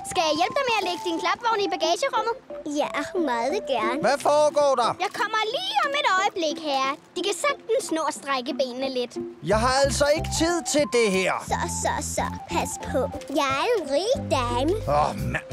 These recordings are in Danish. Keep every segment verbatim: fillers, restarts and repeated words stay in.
Skal jeg hjælpe dig med at lægge din klapvogn i bagagerummet? Ja, meget gerne. Hvad foregår der? Jeg kommer lige om et øjeblik, herre. De kan sagtens nå at strække benene lidt. Jeg har altså ikke tid til det her. Så, så, så. Pas på. Jeg er en rig dame. Åh, oh, mand.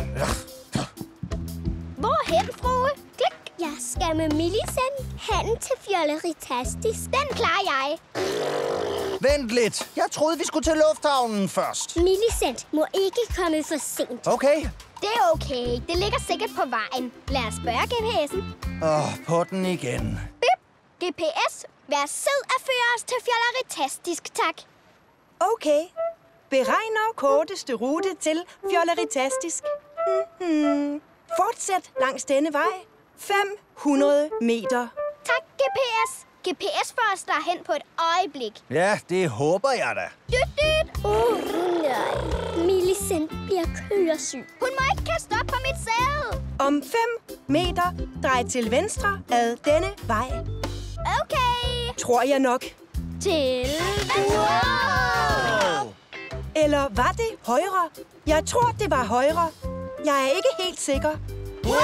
Hvorhen, frue? Klik. Jeg skal med Millicent hen til Fjolleritastisk. Den klarer jeg. Vent lidt. Jeg troede, vi skulle til lufthavnen først. Millicent må ikke komme for sent. Okay. Det er okay. Det ligger sikkert på vejen. Lad os spørge G P S'en. Åh, oh, på den igen. Bip. G P S, vær sød at føre os til Fjolleritastisk, tak. Okay. Beregner korteste rute til Fjolleritastisk. Mm-hmm. Fortsæt langs denne vej. fem hundrede meter. Tak, G P S. G P S for os derhen på et øjeblik. Ja, det håber jeg da. Dyt, dyt. Åh, oh, nej. Millicent bliver køresyg. Hun må ikke kaste op på mit sæde. Om fem meter, drej til venstre ad denne vej. Okay. Tror jeg nok. Til venstre. Oh. Eller var det højre? Jeg tror, det var højre. Jeg er ikke helt sikker. Wow!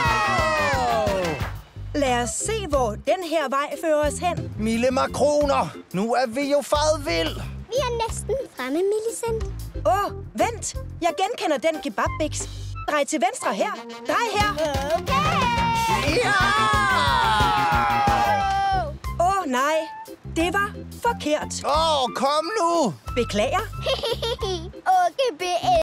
Lad os se, hvor den her vej fører os hen. Mille makroner, nu er vi jo faret vild. Vi er næsten fremme, Millicent. Åh, oh, vent. Jeg genkender den kebabbiks. Drej til venstre her. Drej her. Okay. Ja! Åh, oh, nej. Det var forkert. Åh, oh, kom nu. Beklager. Og G P S.